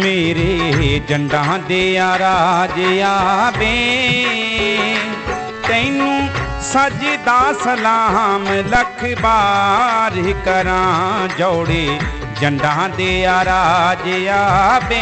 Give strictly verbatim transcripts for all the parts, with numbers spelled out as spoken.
मेरे जंडा दिया राजिया वे तैनू सजदा सलाम लख बार करां जोड़े जंडा दिया राजिया वे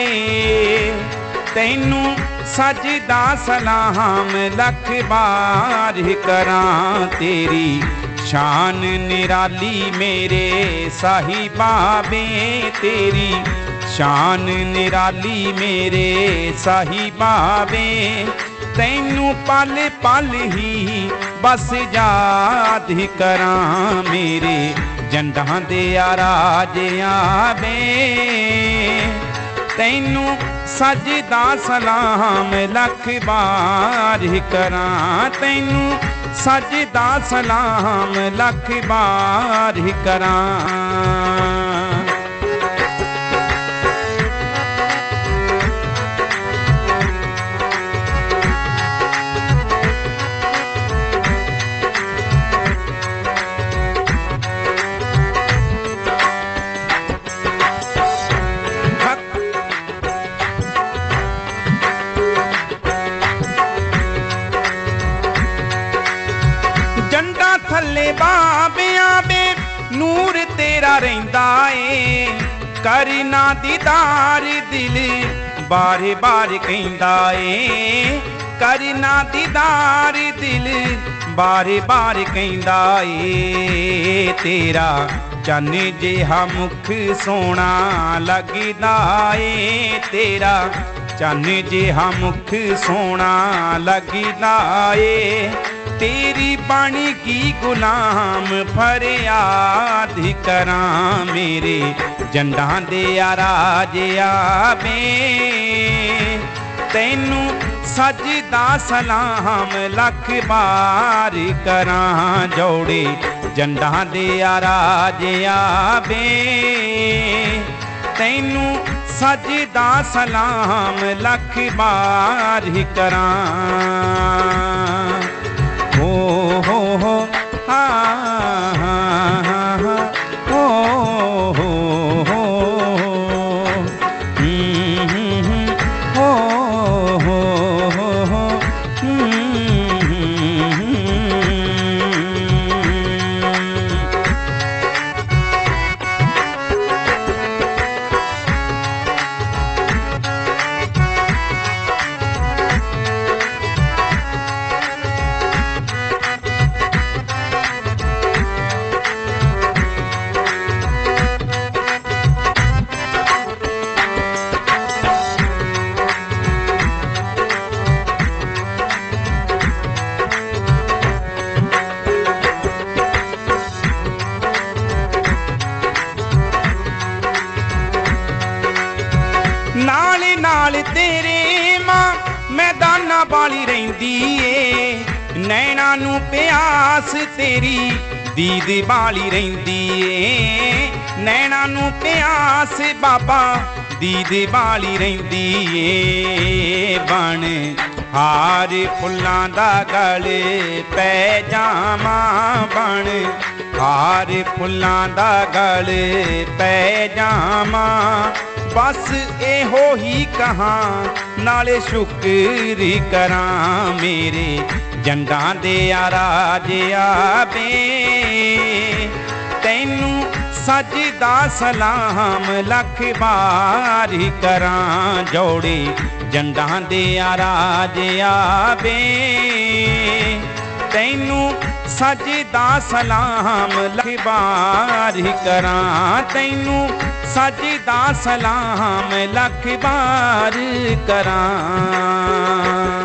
तैनू सजदा सलाम लख बार करां तेरी शान निराली मेरे साहिबा वे तेरी शान निराली मेरे साहिबा वे तैनू पल पल ही बस याद करां मेरे जंडा दिया राजिया वे तैनू सजदा सलाम लख बार करां तैनू सजदा सलाम लख बार करां। थले बाबिया बे नूर तेरा रहिंदा ए करना दीदार दिल बारे बार कहंदा ए करना दीदार दिल बारे बार कहंदा ए तेरा चन जिहा मुख सोना लगदा ए तेरा चन जिहा मुख सोना लगदा ए तेरी बाणी की गुलाम फरियाद करां मेरे जंडा दिया राजिया वे तैनू सजदा सलाम लख बार करां जोड़े जंडा दिया राजिया वे तैनू सजदा सलाम लख बार करां। हो हो हो हा हा हा हा हो हो हो हो हो हो हो नाल नाल तेरे मां मैदाना वाली रहिंदी ए नैना नू प्यास तेरी दीद वाली रहिंदी ए नैना नू प्यास बाबा दीद वाली रहिंदी ए बन हार फुल्लां दा गल पै जावां बन हार फुल्लां दा गल पै जावां बस एहो ही कहां नाले शुक्र करां मेरे जंडा दिया राजिया वे तैनू सजदा सलाम लख बार करां जोड़े जंडा दिया राजिया वे तैनू सजदा सलाम लख बार करां तैनू सजदा सलाम लख बार करां।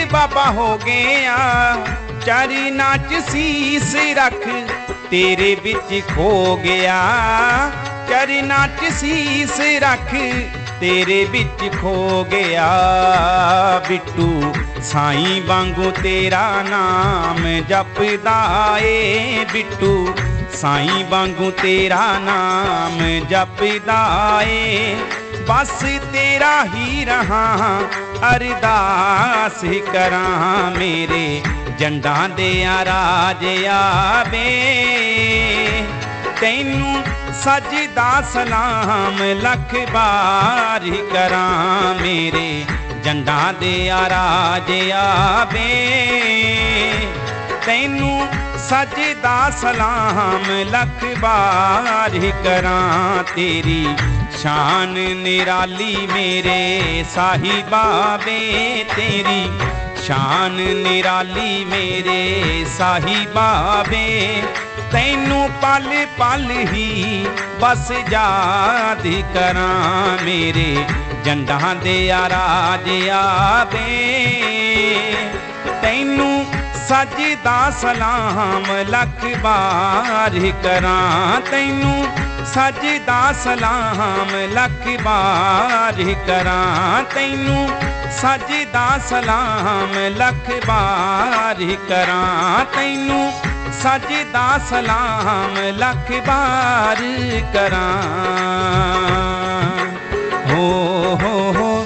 बाबा हो गया चरना च शीस रख तेरे बिच खो गया चरना च शीस रख तेरे बिच खो गया बिट्टू साईं वांगू तेरा नाम जपदा ए बिट्टू साईं वांगू तेरा नाम जपदा ए बस तेरा ही रहा अरदास करां मेरे जंडा दे राज आवे तैनू सजदा सलाम लख बार करां मेरे जंडा दे राज आवे तैनू सजदा सलाम लख बार करां तेरी शान निराली मेरे साहिबा वे तेरी शान निराली मेरे साहिबा वे तैनू पल पल ही बस याद करां मेरे जंडा दे राज आवे तैनू सजदा सलाम लख बार करां तैनू सजदा सलाम लख बार करां तैनू सजदा सलाम लख बार करां तैनू सजदा सलाम लख बार करां हो हो हो